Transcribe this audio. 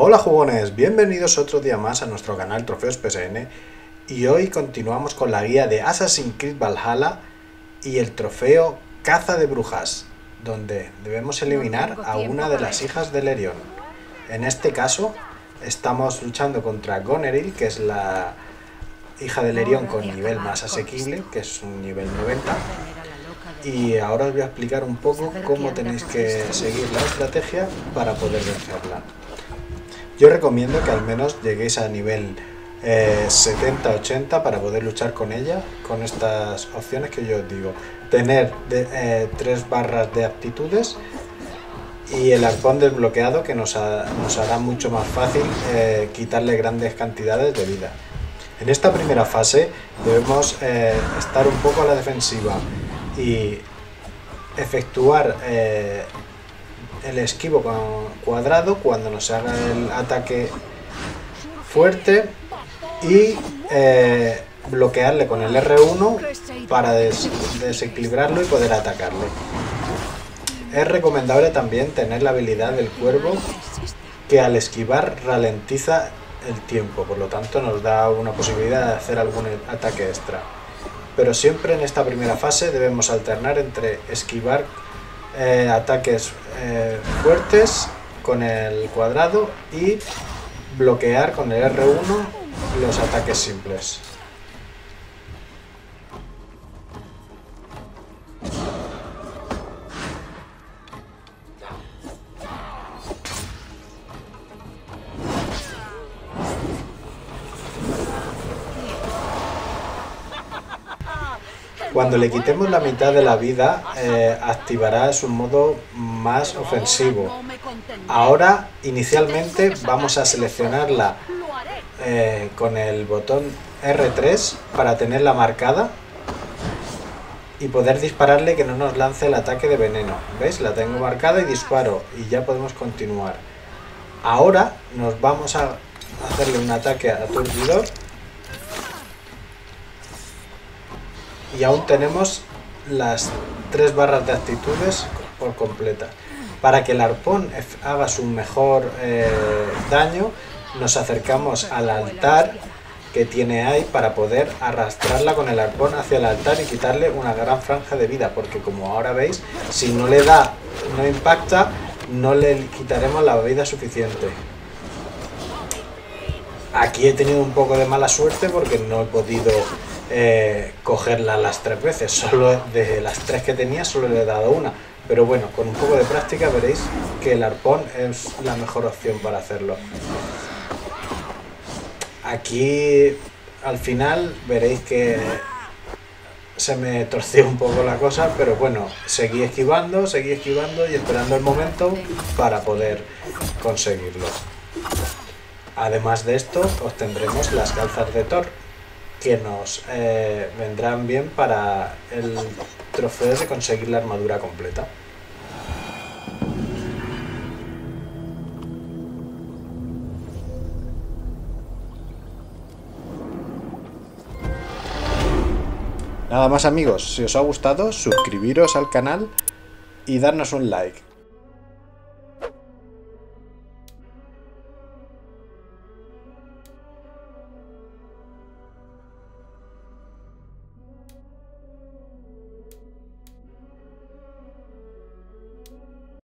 Hola jugones, bienvenidos otro día más a nuestro canal Trofeos PSN y hoy continuamos con la guía de Assassin's Creed Valhalla y el trofeo Caza de Brujas, donde debemos eliminar a una de las hijas de Lerion. En este caso estamos luchando contra Goneril, que es la hija de Lerion con nivel más asequible, que es un nivel 90. Y ahora os voy a explicar un poco cómo tenéis que seguir la estrategia para poder vencerla. Yo recomiendo que al menos lleguéis a nivel 70-80 para poder luchar con ella, con estas opciones que yo os digo. Tener 3 barras de aptitudes y el arpón desbloqueado, que nos hará mucho más fácil quitarle grandes cantidades de vida. En esta primera fase debemos estar un poco a la defensiva y efectuar el esquivo con cuadrado cuando nos haga el ataque fuerte y bloquearle con el R1 para desequilibrarlo y poder atacarle. Es recomendable también tener la habilidad del cuervo, que al esquivar ralentiza el tiempo, por lo tanto nos da una posibilidad de hacer algún ataque extra. Pero siempre en esta primera fase debemos alternar entre esquivar ataques fuertes con el cuadrado y bloquear con el R1 los ataques simples. Cuando le quitemos la mitad de la vida, activará su modo más ofensivo. Ahora, inicialmente, vamos a seleccionarla con el botón R3 para tenerla marcada y poder dispararle, que no nos lance el ataque de veneno. ¿Veis? La tengo marcada y disparo y ya podemos continuar. Ahora nos vamos a hacerle un ataque aturdidor. Y aún tenemos las 3 barras de aptitudes por completa. Para que el arpón haga su mejor daño, nos acercamos al altar que tiene ahí para poder arrastrarla con el arpón hacia el altar y quitarle una gran franja de vida, porque como ahora veis, si no le da, no impacta, no le quitaremos la vida suficiente. Aquí he tenido un poco de mala suerte porque no he podido cogerla las 3 veces, solo de las 3 que tenía solo le he dado una, pero bueno, con un poco de práctica veréis que el arpón es la mejor opción para hacerlo. Aquí al final veréis que se me torció un poco la cosa, pero bueno, seguí esquivando y esperando el momento para poder conseguirlo. Además de esto obtendremos las calzas de Thor, que nos vendrán bien para el trofeo de conseguir la armadura completa. Nada más amigos, si os ha gustado, suscribiros al canal y darnos un like.